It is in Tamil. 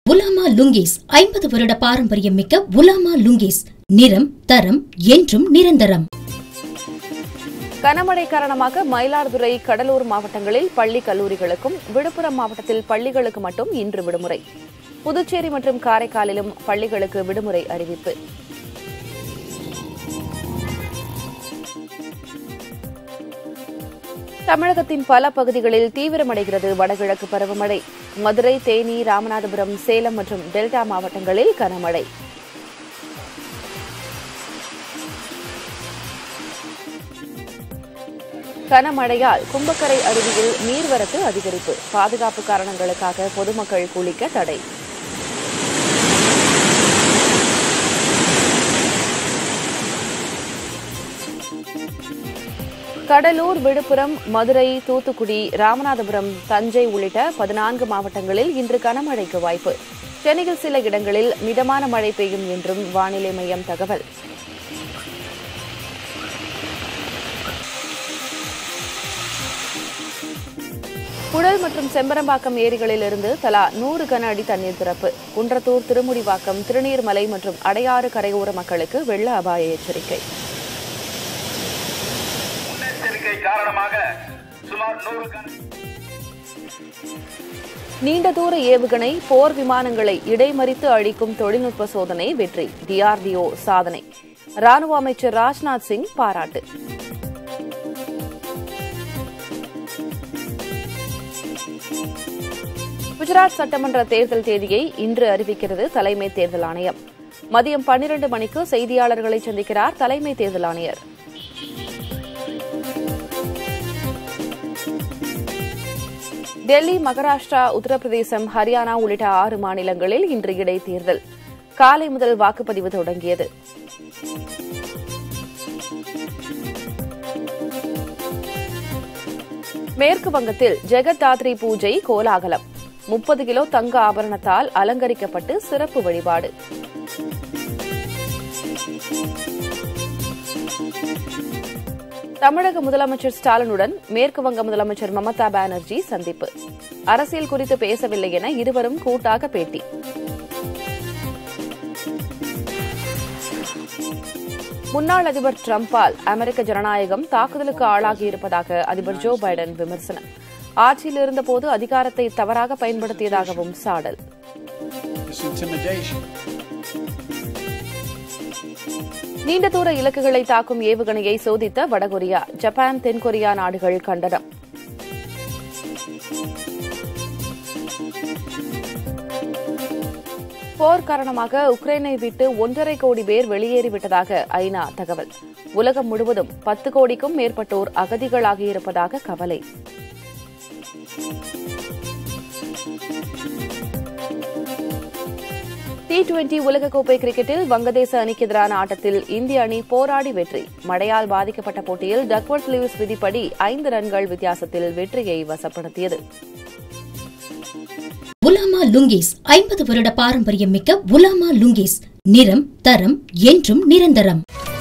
உலாமா லுங்கீஸ் 50 வருட பாரம்பரியம் மிக்க உலாமா லுங்கீஸ். நிறம் தரம் என்றும் நிரந்தரம். கனமழை காரணமாக மயிலாடுதுறை, கடலூர் மாவட்டங்களில் பள்ளி கல்லூரிகளுக்கும், விழுப்புரம் மாவட்டத்தில் பள்ளிகளுக்கு மட்டும் இன்று விடுமுறை. புதுச்சேரி மற்றும் காரைக்காலிலும் பள்ளிகளுக்கு விடுமுறை அறிவிப்பு. தமிழகத்தின் பல பகுதிகளில் தீவிரமடைகிறது வடகிழக்கு பருவமழை. மதுரை, தேனி, ராமநாதபுரம், சேலம் மற்றும் டெல்டா மாவட்டங்களில் கனமழை. கனமழையால் கும்பக்கரை அருவியில் நீர்வரத்து அதிகரிப்பு. பாதுகாப்பு காரணங்களுக்காக பொதுமக்கள் குளிக்க தடை. கடலூர், விழுப்புரம், மதுரை, தூத்துக்குடி, ராமநாதபுரம், தஞ்சை உள்ளிட்ட 14 மாவட்டங்களில் இன்று கனமழைக்கு வாய்ப்பு. சென்னையில் சில இடங்களில் மிதமான மழை பெய்யும் என்றும் வானிலை மையம் தகவல். புழல் மற்றும் செம்பரம்பாக்கம் ஏரிகளிலிருந்து தலா 100 கன அடி தண்ணீர் திறப்பு. குன்றத்தூர், திருமுடிவாக்கம், திருநீர்மலை மற்றும் அடையாறு கரையோர மக்களுக்கு வெள்ள அபாய எச்சரிக்கை. நீண்ட தூர ஏவுகணை, போர் விமானங்களை இடைமறித்து அழிக்கும் தொழில்நுட்ப சோதனை வெற்றி. DRDO சாதனை. ராணுவ அமைச்சர் ராஜ்நாத் சிங் பாராட்டு. குஜராத் சட்டமன்ற தேர்தல் தேதியை இன்று அறிவிக்கிறது தலைமை தேர்தல் ஆணையம். மதியம் 12 மணிக்கு செய்தியாளர்களை சந்திக்கிறார் தலைமை தேர்தல் ஆணையர். டெல்லி, மகாராஷ்டிரா, உத்தரப்பிரதேசம், ஹரியானா உள்ளிட்ட 6 மாநிலங்களில் இன்று இடைத்தேர்தல். காலை முதல் வாக்குப்பதிவு தொடங்கியது. மேற்கு வங்கத்தில் ஜெகத்தாத்ரி பூஜை கோலாகலம். 30 கிலோ தங்க ஆபரணத்தால் அலங்கரிக்கப்பட்டு சிறப்பு வழிபாடு. தமிழக முதலமைச்சர் ஸ்டாலினுடன் மேற்கு வங்க முதலமைச்சர் மமதா பானர்ஜி சந்திப்பு. அரசியல் குறித்து பேசவில்லை என இருவரும் கூட்டாக பேட்டி. முன்னாள் அதிபர் டிரம்பால் அமெரிக்க ஜனநாயகம் தாக்குதலுக்கு ஆளாகியிருப்பதாக அதிபர் ஜோ பைடன் விமர்சனம். ஆட்சியில் இருந்தபோது அதிகாரத்தை தவறாக பயன்படுத்தியதாகவும் சாடல். நீண்ட தூர இலக்குகளை தாக்கும் ஏவுகணையை சோதித்த வடகொரியா. ஜப்பான், தென்கொரியா நாடுகள் கண்டனம். போர் காரணமாக உக்ரைனை விட்டு 1.5 கோடி பேர் வெளியேறிவிட்டதாக ஐநா தகவல். உலகம் முழுவதும் 10 கோடிக்கும் மேற்பட்டோர் அகதிகளாகியிருப்பதாக கவலை. T20 உலகக்கோப்பை கிரிக்கெட்டில் வங்கதேச அணிக்கு எதிரான ஆட்டத்தில் இந்திய அணி போராடி வெற்றி. மழையால் பாதிக்கப்பட்ட போட்டியில் டக்வர்த் லூயிஸ் விதிப்படி 5 ரன்கள் வித்தியாசத்தில் வெற்றியை வசப்படுத்தியது. உலாமா லுங்கீஸ் 50 வருட பாரம்பரியம் மிக்க உலாமா லுங்கீஸ். நிறம் தரம் என்றும் நிரந்தரம்.